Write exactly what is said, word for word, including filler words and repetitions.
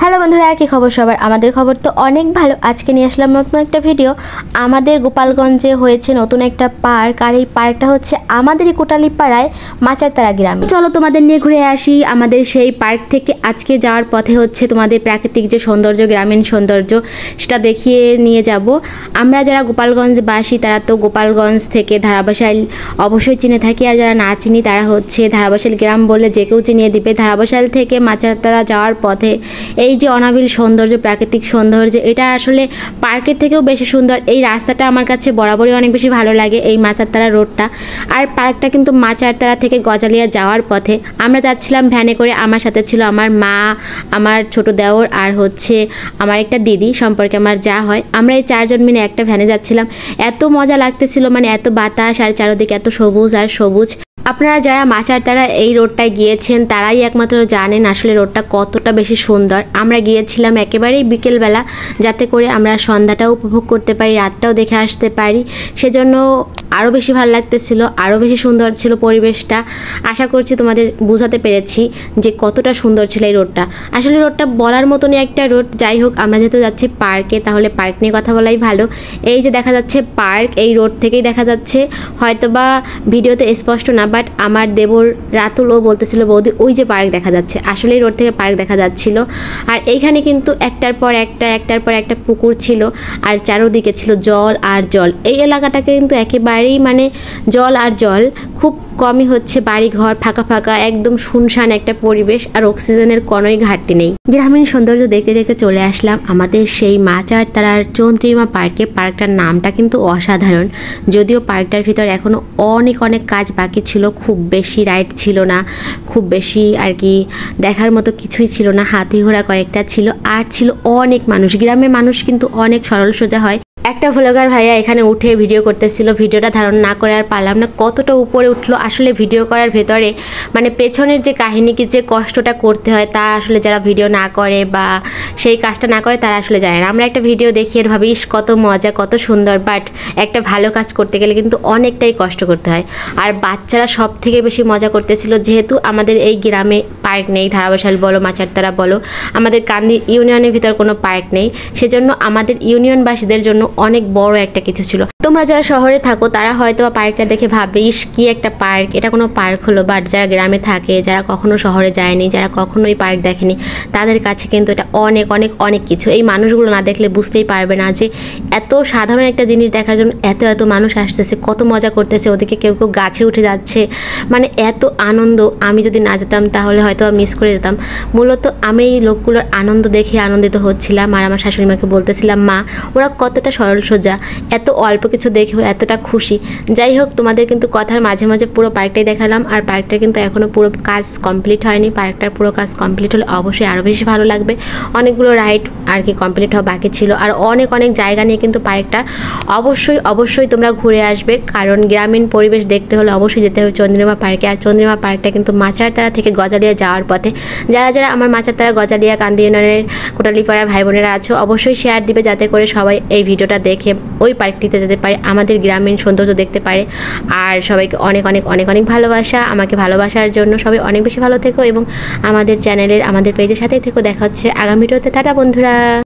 Hello বন্ধুরা, কি খবর সবার? আমাদের খবর তো অনেক ভালো। আজকে নিয়ে আসলাম নতুন একটা ভিডিও। আমাদের গোপালগঞ্জে হয়েছে নতুন একটা পার্ক, আর এই পার্কটা হচ্ছে আমাদেরই কোটালীপাড়ায় মাচারতারা গ্রামে। চলো তোমাদের নিয়ে ঘুরে আসি আমাদের সেই পার্ক থেকে। আজকে যাওয়ার পথে হচ্ছে তোমাদের প্রাকৃতিক যে সৌন্দর্য, গ্রামীণ সৌন্দর্য, সেটা দেখিয়ে নিয়ে যাব। আমরা যারা গোপালগঞ্জবাসী তারা তো গোপালগঞ্জ থেকে ধারাবাসাইল অবশ্যই চিনে থাকি, আর যারা না চিনি তারা হচ্ছে ধারাবাসাইল গ্রাম বলে যে কেউ চিনিয়ে দিবে। ধারাবাসাইল থেকে মাচারতারা যাওয়ার পথে এই যে অনাবিল সৌন্দর্য, প্রাকৃতিক সৌন্দর্য, এটা আসলে পার্কের থেকেও বেশি সুন্দর। এই রাস্তাটা আমার কাছে বরাবরই অনেক বেশি ভালো লাগে, এই মাচারতারা রোডটা। আর পার্কটা কিন্তু মাচারতারা থেকে গজালিয়া যাওয়ার পথে। আমরা যাচ্ছিলাম ভ্যানে করে, আমার সাথে ছিল আমার মা, আমার ছোট দেওর, আর হচ্ছে আমার একটা দিদি সম্পর্কে আমার যা হয়। আমরা এই চারজন মিলে একটা ভ্যানে যাচ্ছিলাম। এত মজা লাগতেছিল, মানে এত বাতাস আর চারদিকে এত সবুজ আর সবুজ। আপনারা যারা মাচারতারা এই রোডটায় গিয়েছেন তারাই একমাত্র জানেন আসলে রোডটা কতটা বেশি সুন্দর। আমরা গিয়েছিলাম একেবারেই বিকেলবেলা, যাতে করে আমরা সন্ধ্যাটাও উপভোগ করতে পারি, রাতটাও দেখে আসতে পারি। সেজন্য আরও বেশি ভালো লাগতেছিল, আরও বেশি সুন্দর ছিল পরিবেশটা। আশা করছি তোমাদের বোঝাতে পেরেছি যে কতটা সুন্দর ছিল এই রোডটা। আসলে রোডটা বলার মতনই একটা রোড। যাই হোক, আমরা যেহেতু যাচ্ছি পার্কে, তাহলে পার্ক নিয়ে কথা বলাই ভালো। এই যে দেখা যাচ্ছে পার্ক, এই রোড থেকেই দেখা যাচ্ছে, হয়তোবা ভিডিওতে স্পষ্ট না, বাট আমার দেবর রাতুল ও বলতেছিল বৌদি ওই যে পার্ক দেখা যাচ্ছে। আসলে রোড থেকে পার্ক দেখা যাচ্ছিল। আর এইখানে কিন্তু একটার পর একটা একটার পর একটা পুকুর ছিল, আর চারোদিকে ছিল জল আর জল। এই এলাকাটাকে কিন্তু একেবারেই মানে জল আর জল, খুব কমই হচ্ছে বাড়িঘর, ফাঁকা ফাঁকা, একদম শুনশান একটা পরিবেশ, আর অক্সিজেনের কোনোই ঘাটতি নেই। গ্রামীণ সৌন্দর্য দেখতে দেখতে চলে আসলাম আমাদের সেই মাচারতারার চন্দ্রিমা পার্কে। পার্কটার নামটা কিন্তু অসাধারণ, যদিও পার্কটার ভিতর এখনও অনেক অনেক কাজ বাকি ছিল। খুব বেশি রাইড ছিল না, খুব বেশি আর কি দেখার মতো কিছুই ছিল না। হাতি ঘোড়া কয়েকটা ছিল, আর ছিল অনেক মানুষ। গ্রামের মানুষ কিন্তু অনেক সরল সোজা হয়। একটা ভ্লগার ভাইয়া এখানে উঠে ভিডিও করতেছিল, ভিডিওটা ধারণ না করে আর পারলাম না, কতটা উপরে উঠলো। আসলে ভিডিও করার ভেতরে মানে পেছনের যে কাহিনীকে যে কষ্টটা করতে হয়, তা আসলে যারা ভিডিও না করে বা সেই কাজটা না করে তারা আসলে জানে না। আমরা একটা ভিডিও দেখি আর ভাবি ইস কত মজা, কত সুন্দর, বাট একটা ভালো কাজ করতে গেলে কিন্তু অনেকটাই কষ্ট করতে হয়। আর বাচ্চারা সব থেকে বেশি মজা করতেছিল, যেহেতু আমাদের এই গ্রামে পার্ক নেই, ধারাবাসাইল বলো মাচারতারা বলো, আমাদের কান্দি ইউনিয়নের ভিতর কোনো পার্ক নেই। সেজন্য আমাদের ইউনিয়নবাসীদের জন্য অনেক বড় একটা কিছু ছিল। তোমরা যারা শহরে থাকো তারা হয়তো পার্কটা দেখে ভাববে ইস কি একটা পার্ক, এটা কোনো পার্ক হলো। বাট যারা গ্রামে থাকে, যারা কখনো শহরে যায়নি, যারা কখনোই পার্ক দেখেনি, তাদের কাছে কিন্তু এটা অনেক অনেক অনেক কিছু। এই মানুষগুলো না দেখলে বুঝতেই পারবে না যে এত সাধারণ একটা জিনিস দেখার জন্য এত এত মানুষ আসতেছে, কত মজা করতেছে। ওদিকে কেউ কেউ গাছে উঠে যাচ্ছে, মানে এত আনন্দ। আমি যদি না যেতাম তাহলে হয়তো মিস করে যেতাম। মূলত আমি এই লোকগুলোর আনন্দ দেখে আনন্দিত হচ্ছিলাম, আর আমার শাশুড়ি মাকে বলতেছিলাম মা ওরা কতটা সরল সোজা, এত অল্প কিছু দেখেও এতটা খুশি। যাই হোক, তোমাদের কিন্তু কথার মাঝে মাঝে পুরো পার্কটাই দেখালাম, আর পার্কটা কিন্তু এখনও পুরো কাজ কমপ্লিট হয়নি। পার্কটার পুরো কাজ কমপ্লিট হলে অবশ্যই আরও বেশি ভালো লাগবে। অনেকগুলো রাইড আর কি কমপ্লিট হওয়া বাকি ছিল, আর অনেক অনেক জায়গা নিয়ে কিন্তু পার্কটা। অবশ্যই অবশ্যই তোমরা ঘুরে আসবে, কারণ গ্রামীণ পরিবেশ দেখতে হলে অবশ্যই যেতে হবে চন্দ্রিমা পার্কে। আর চন্দ্রিমা পার্কটা কিন্তু মাচারতারা থেকে গজালিয়া যাওয়ার পথে। যারা যারা আমার মাচারতারা, গজালিয়া, কান্দি ইউনিয়নের কোটালীপাড়া ভাই বোনেরা আছো, অবশ্যই শেয়ার দিবে যাতে করে সবাই এই ভিডিওটা দেখে ওই পার্কটিতে যেতে পারে, আমাদের গ্রামীণ সৌন্দর্য দেখতে পারে। আর সবাইকে অনেক অনেক অনেক অনেক ভালোবাসা। আমাকে ভালোবাসার জন্য সবাই অনেক বেশি ভালো থেকো, এবং আমাদের চ্যানেলের আমাদের পেজের সাথেই থেকো। দেখা হচ্ছে আগামী ভিডিওতে। টাটা বন্ধুরা।